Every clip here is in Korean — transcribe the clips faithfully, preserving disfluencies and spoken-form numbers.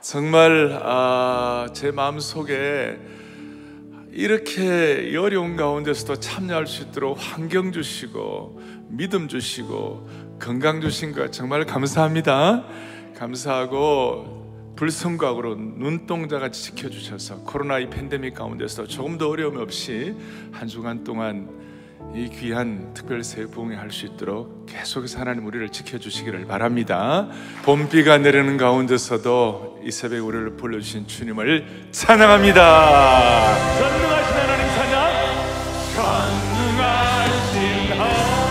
정말 아, 제 마음속에 이렇게 어려운 가운데서도 참여할 수 있도록 환경 주시고 믿음 주시고 건강 주신 것 정말 감사합니다. 감사하고 불성각으로 눈동자같이 지켜주셔서 코로나 이 팬데믹 가운데서 조금 더 어려움 없이 한 주간 동안 이 귀한 특별 새해 부흥회 할 수 있도록 계속해서 하나님 우리를 지켜주시기를 바랍니다. 봄비가 내리는 가운데서도 이 새벽에 우리를 불러주신 주님을 찬양합니다. 전능하신 하나님 찬양. 전능하신 하나님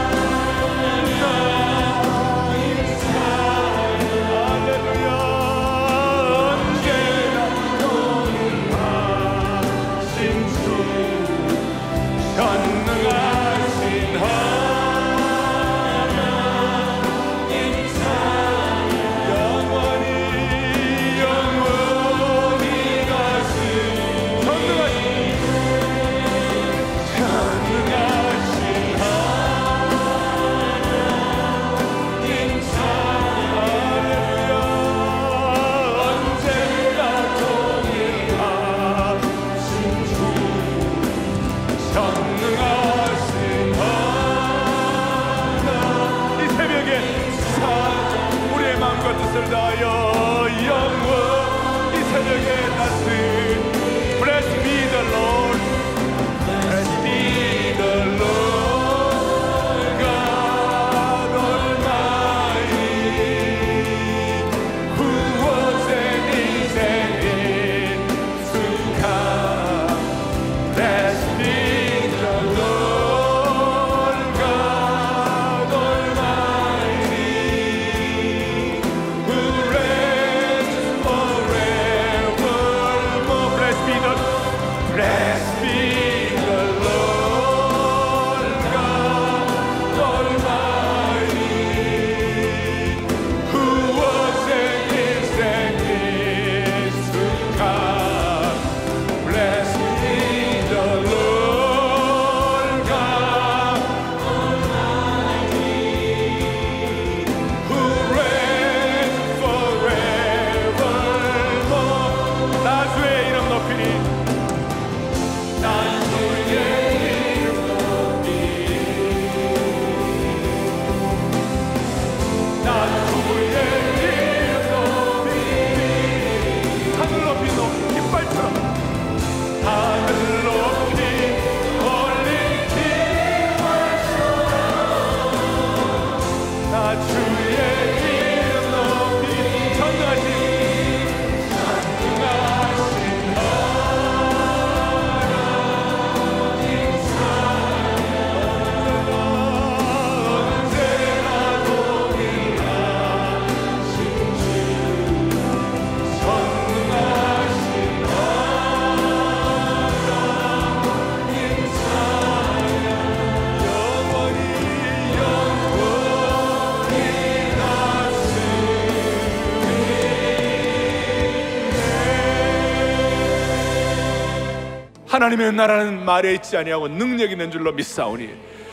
하나님의 나라는 말에 있지 아니하고 능력 있는 줄로 믿사오니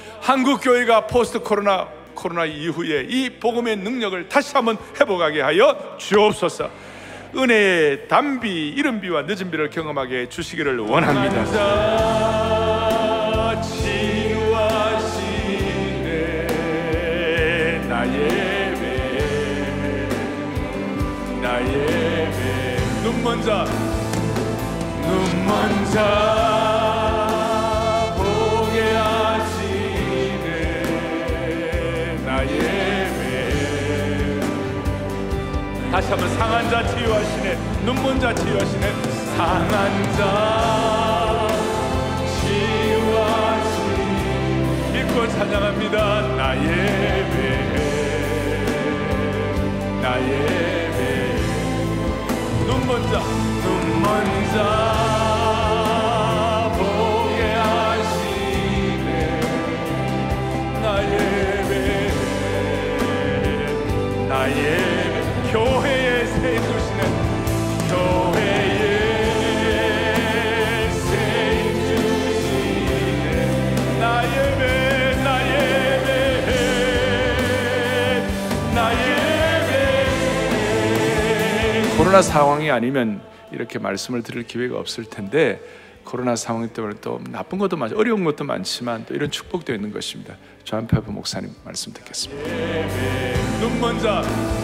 한국 교회가 포스트 코로나 코로나 이후에 이 복음의 능력을 다시 한번 회복하게 하여 주옵소서. 은혜의 단비 이른 비와 늦은 비를 경험하게 해 주시기를 원합니다. 지루하시네 나의 배 나의 배 눈먼 자 눈먼 자 보게 하시네 나의 배 다시 한번 상한 자 치유하시네 눈먼 자 치유하시네 상한 자 치유하시네 믿고 찬양합니다. 나의 배 나의 배 눈먼 자 눈먼 자 보게 하시네 나의 배 나의 배 교회의 새 주시네 교회의 새 주시네 나의 배 나의 배 나의 배 코로나 상황이 아니면 이렇게 말씀을 드릴 기회가 없을 텐데 코로나 상황 때문에 또 나쁜 것도 많죠. 어려운 것도 많지만 또 이런 축복도 있는 것입니다. 조한표부 목사님 말씀 듣겠습니다. 눈먼 자,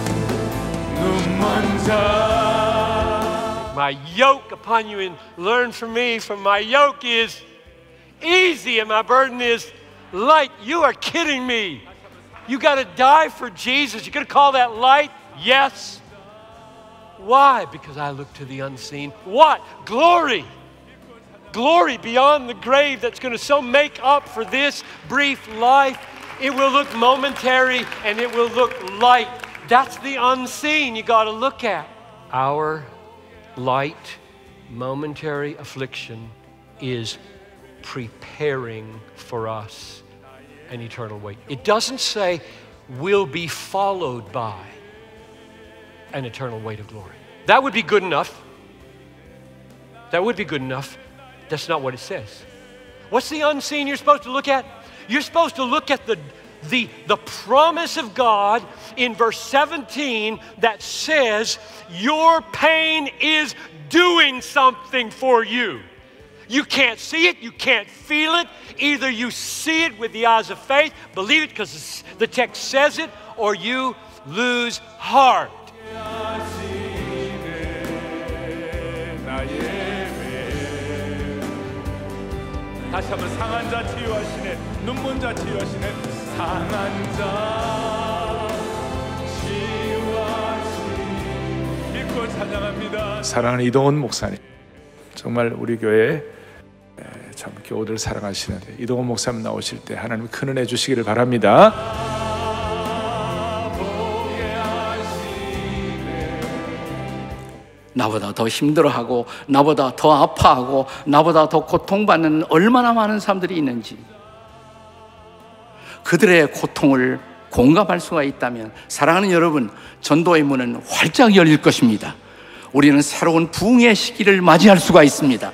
눈먼 자. My yoke upon you and learn from me, for my yoke is easy and my burden is light. You are kidding me. You got to die for Jesus. You're going to call that light? Yes. Why? Because I look to the unseen. What? Glory. Glory beyond the grave that's going to so make up for this brief life. It will look momentary and it will look light. That's the unseen you got to look at. Our light, momentary affliction is preparing for us an eternal weight. It doesn't say will be followed by an eternal weight of glory. That would be good enough. That would be good enough. That's not what it says. What's the unseen you're supposed to look at? You're supposed to look at the, the, the promise of God in verse seventeen that says your pain is doing something for you. You can't see it, you can't feel it. Either you see it with the eyes of faith, believe it because the text says it, or you lose heart. 다시 한번 상한 자 치유하시네, 눈먼 자 치유하시네, 상한 자 치유하시네. 믿고 찬양합니다. 사랑하는 이동원 목사님, 정말 우리 교회 참 교우들 사랑하시는데 이동원 목사님 나오실 때 하나님 큰 은혜 주시기를 바랍니다. 나보다 더 힘들어하고 나보다 더 아파하고 나보다 더 고통받는 얼마나 많은 사람들이 있는지, 그들의 고통을 공감할 수가 있다면 사랑하는 여러분, 전도의 문은 활짝 열릴 것입니다. 우리는 새로운 부흥의 시기를 맞이할 수가 있습니다.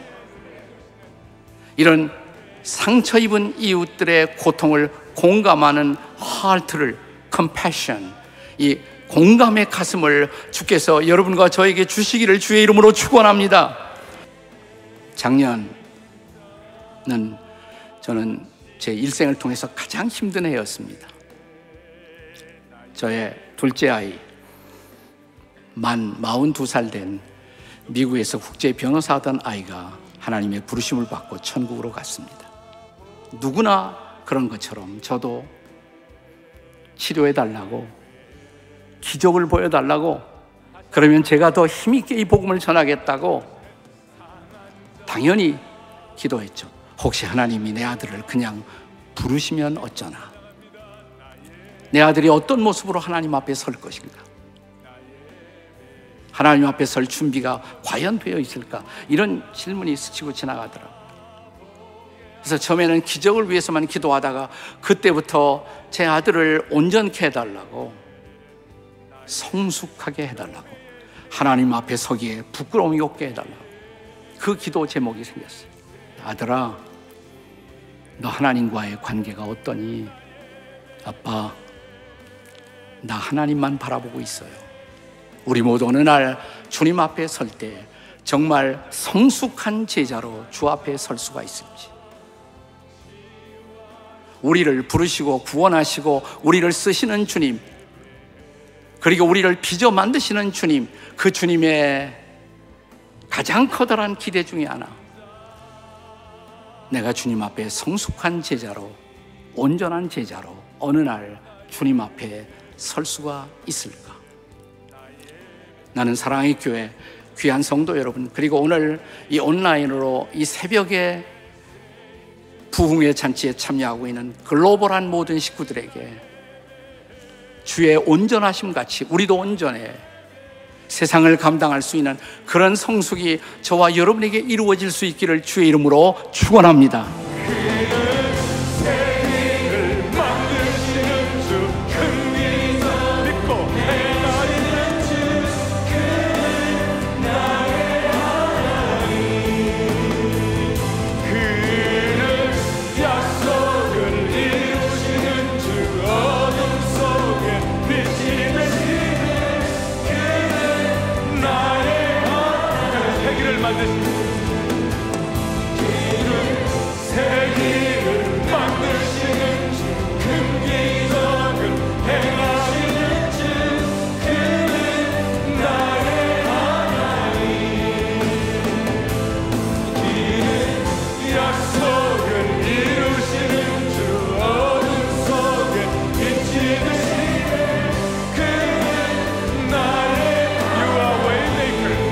이런 상처 입은 이웃들의 고통을 공감하는 하트를, compassion, 이 공감의 가슴을 주께서 여러분과 저에게 주시기를 주의 이름으로 축원합니다. 작년은 저는 제 일생을 통해서 가장 힘든 해였습니다. 저의 둘째 아이, 만 마흔두 살 된 미국에서 국제 변호사 하던 아이가 하나님의 부르심을 받고 천국으로 갔습니다. 누구나 그런 것처럼 저도 치료해달라고, 기적을 보여달라고, 그러면 제가 더 힘있게 이 복음을 전하겠다고 당연히 기도했죠. 혹시 하나님이 내 아들을 그냥 부르시면 어쩌나, 내 아들이 어떤 모습으로 하나님 앞에 설 것인가, 하나님 앞에 설 준비가 과연 되어 있을까, 이런 질문이 스치고 지나가더라고요. 그래서 처음에는 기적을 위해서만 기도하다가 그때부터 제 아들을 온전케 해달라고, 성숙하게 해달라고, 하나님 앞에 서기에 부끄러움이 없게 해달라고, 그 기도 제목이 생겼어요. 아들아, 너 하나님과의 관계가 어떠니? 아빠, 나 하나님만 바라보고 있어요. 우리 모두 어느 날 주님 앞에 설 때 정말 성숙한 제자로 주 앞에 설 수가 있을지, 우리를 부르시고 구원하시고 우리를 쓰시는 주님, 그리고 우리를 빚어 만드시는 주님, 그 주님의 가장 커다란 기대 중에 하나, 내가 주님 앞에 성숙한 제자로, 온전한 제자로 어느 날 주님 앞에 설 수가 있을까? 나는 사랑의 교회 귀한 성도 여러분, 그리고 오늘 이 온라인으로 이 새벽에 부흥의 잔치에 참여하고 있는 글로벌한 모든 식구들에게 주의 온전하심 같이 우리도 온전해 세상을 감당할 수 있는 그런 성숙이 저와 여러분에게 이루어질 수 있기를 주의 이름으로 축원합니다. 나의 만드시고 길을 새 길을 만드시는 주 금기적을 행하시는 주 그는 나의 하나님 길은 약속을 이루시는 주 어둠 속에 빛이 되시네 그는 나의 You are waymaker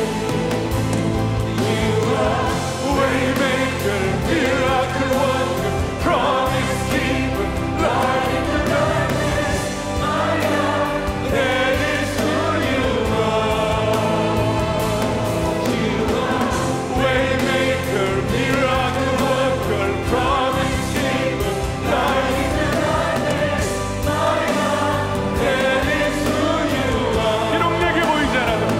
You are waymaker miracle worker promise keeper light in the darkness my God that is who you are You are waymaker miracle worker promise keeper light in the darkness my God that is who you are 비록 내게 보이지 않아도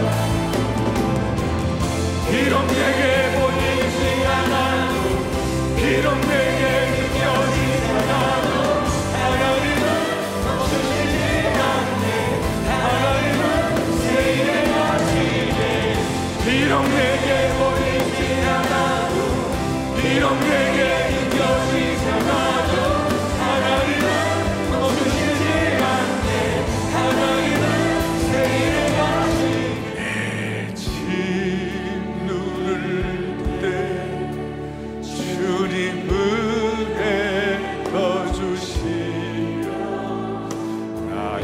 비록 내게 보이지 않아도 비록 내게 느껴지지 않아도 하나님은 멈추시지 않네 하나님은 새 일을 하시네 비록 내게 보이지 않아도 비록 내게 느껴지지 않아도 하나님은 멈추시지 않네 하나님은 새 일을 하시네 내 집 누를 때 주님 은혜 더주시며 나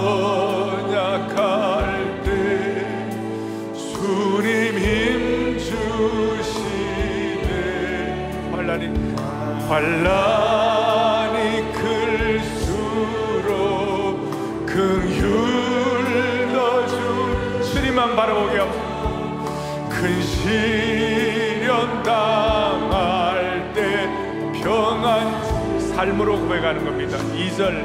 연약할 때 주님 힘 주시네 환란이 환란이 클수록 긍휼 더주 주님만 바라보게 하옵소서 큰 시련 당할 때 평안 삶으로 고백하는 겁니다. 이 절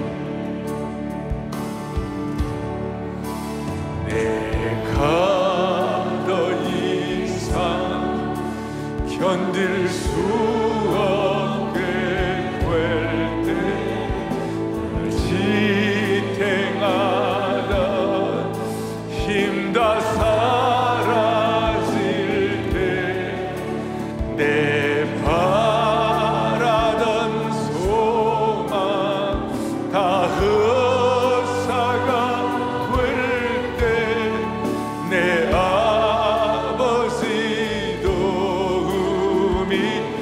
내가 더 이상 견딜 수 없게 될 때 지탱하던 힘 다 사라질 때 내 바라던 소망 다 흡사가 될 때 내 아버지 도움이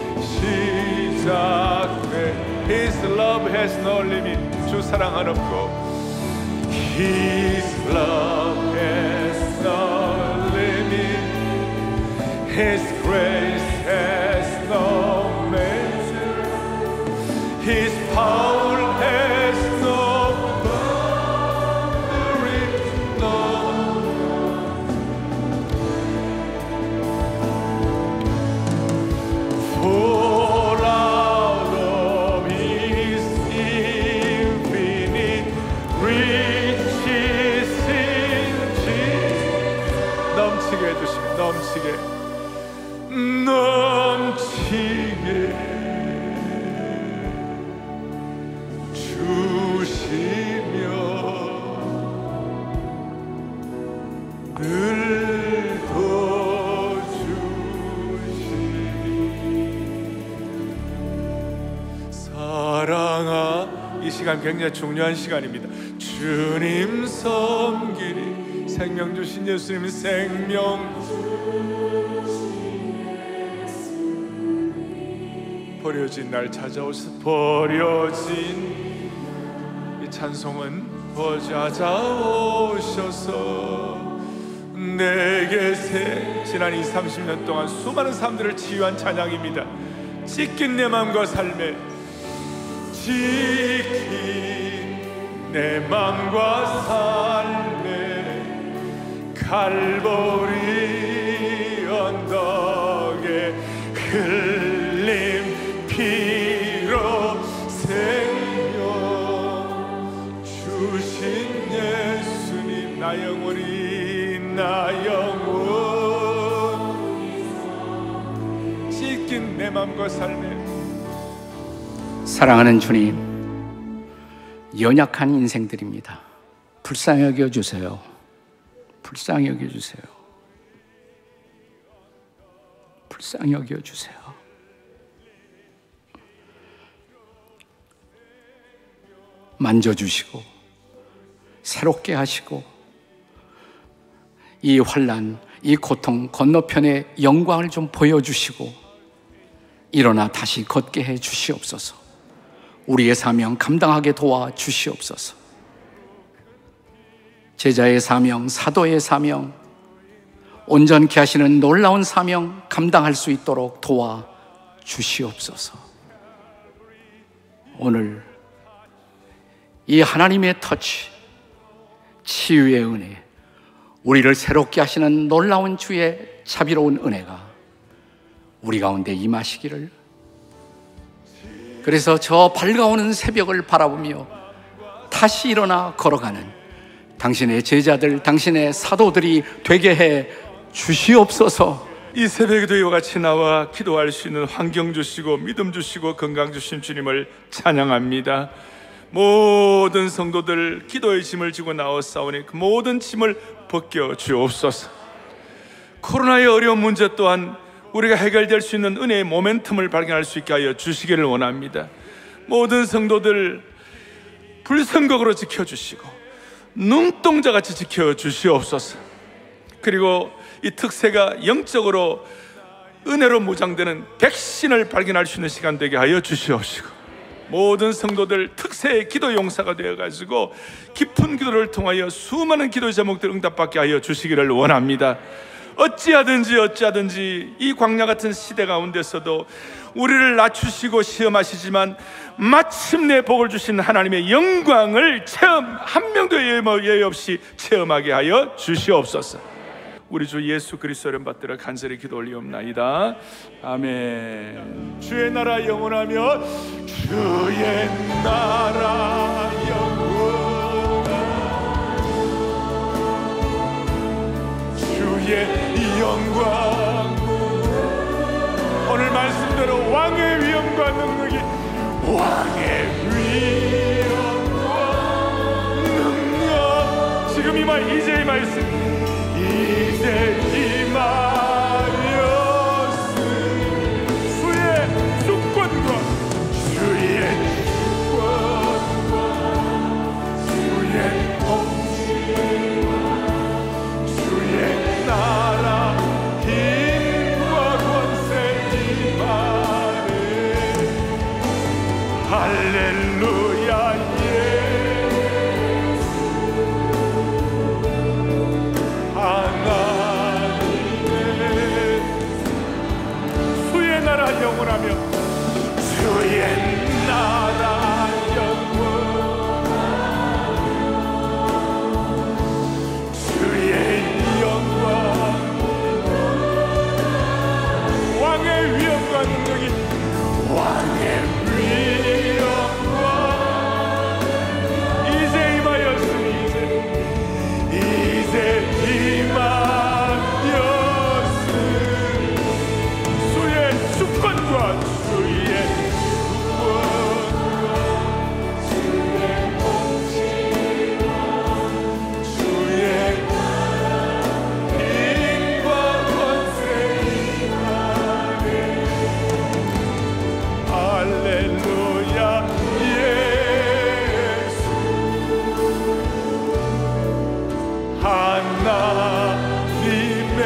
시작돼 His love has no limit 주 사랑 한없고 His love has no limit His grace has no measure His power has no boundary no For out of His infinite riches in Jesus 넘치게 해주시면 넘치게 넘치게 주시며 늘 도주시니 사랑아 이 시간 굉장히 중요한 시간입니다. 주님 섬기리 생명 주신 예수님 생명 버려진 날 찾아오셔서 버려진 이 찬송은 찾아오셔서 내게 새 지난 이 삼십 년 동안 수많은 사람들을 치유한 찬양입니다. 찢긴 내 마음과 삶에 찢긴 내 마음과 삶에 갈보리 언덕에 흘림 피로 생명 주신 예수님 나 영원히 나 영원 찢긴 내 맘과 삶에 사랑하는 주님, 연약한 인생들입니다. 불쌍히 여겨주세요. 불쌍히 여겨주세요. 불쌍히 여겨주세요. 만져주시고 새롭게 하시고 이 환난, 이 고통 건너편의 영광을 좀 보여주시고 일어나 다시 걷게 해 주시옵소서. 우리의 사명 감당하게 도와 주시옵소서. 제자의 사명, 사도의 사명, 온전케 하시는 놀라운 사명 감당할 수 있도록 도와 주시옵소서. 오늘 이 하나님의 터치, 치유의 은혜, 우리를 새롭게 하시는 놀라운 주의 자비로운 은혜가 우리 가운데 임하시기를, 그래서 저 밝아오는 새벽을 바라보며 다시 일어나 걸어가는 당신의 제자들, 당신의 사도들이 되게 해 주시옵소서. 이 새벽에도 이와 같이 나와 기도할 수 있는 환경 주시고 믿음 주시고 건강 주신 주님을 찬양합니다. 모든 성도들 기도의 짐을 지고 나왔사오니 그 모든 짐을 벗겨 주옵소서. 코로나의 어려운 문제 또한 우리가 해결될 수 있는 은혜의 모멘텀을 발견할 수 있게 하여 주시기를 원합니다. 모든 성도들 불성각으로 지켜주시고 눈동자같이 지켜주시옵소서. 그리고 이 특세가 영적으로 은혜로 무장되는 백신을 발견할 수 있는 시간 되게 하여 주시옵시고, 모든 성도들 특세의 기도 용사가 되어가지고 깊은 기도를 통하여 수많은 기도 제목들 응답받게 하여 주시기를 원합니다. 어찌하든지 어찌하든지 이 광야 같은 시대 가운데서도 우리를 낮추시고 시험하시지만 마침내 복을 주신 하나님의 영광을 체험, 한 명도 예외 없이 체험하게 하여 주시옵소서. 우리 주 예수 그리스도 이름 받들어 간절히 기도 올리옵나이다. 아멘. 주의 나라 영원하며 주의 나라 영원하며 주의 영광, 오늘 말씀대로 왕의 위엄과 능력이, 왕의 위엄과 능력 지금 이 말, 이제 이 말씀 이제 임하였으니 주의 주권과 주의 주권과 주의 통치와 주의 나라 힘과 권세 임하네. 할렐루야. 영원하며 주의 나라 영원하며 주의 영광, 왕의 위엄과 능력이, 왕의 위엄과 이제 임하였으니 이제 이제 임하였으니 주의 주권과 주의 주권과 주의 통치와 주의 힘과 권세 임하네. 할렐루야. 예수 하나님의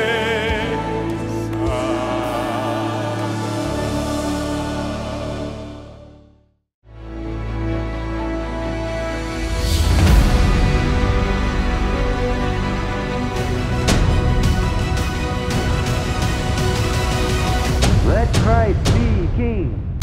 Let Christ be King.